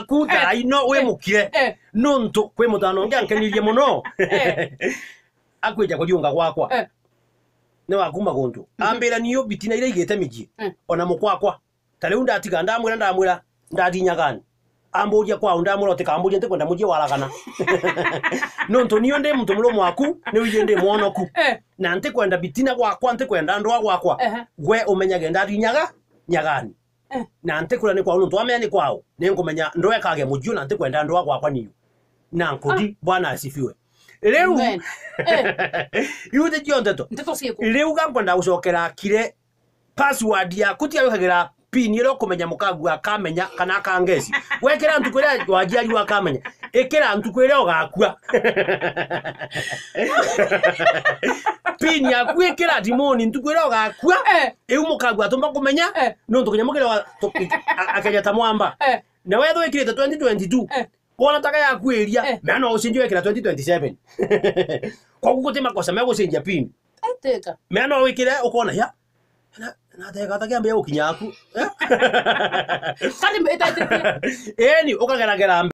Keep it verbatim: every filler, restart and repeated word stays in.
waku dai no we mukire nonto kwe mutano ngia nkenirie muno akweja kujiunga gwakwa ne wakuma gonto ambira niyo bitina ile igete miji ona mukwakwa tale unda atiga ndamwira ndamwira ndadinya gani amboja kwa ndamwira tekamboje nte kwenda muje walagana nonto niyo nde mtu mulo mwaku ne wigende muonoku na nte kwenda bitina gwakwa nte kwenda ndo gwakwa gwe umenyage ndadinyaga nyagani na nte kula ni kwa unu twamenya ni kwao nengo menya ndoe kage mujio na nte kwenda ndo gwakwa niyo na nkodi bwana asifiwe leu yude jondeto leu gakwenda gucokera kire password ya kutia wekagira pin iro kumenya mukagu akamenya kana kangezi wekera ntukwira wajiari wakamenya ekera ntukwira ogakua pin ya kwekera dimoni ntukwira ogakua e umukagu atomba kumenya no ntukunyamukira akaja tamwamba na wewe wekire twenty twenty-two bona taka ya kweria mena usinje wekira twenty twenty-seven kwa kukote makosa mego sinja pin ateka mena wekire ukona ya na na teka takiambia ukinyaku kali mbeta eni ukageragera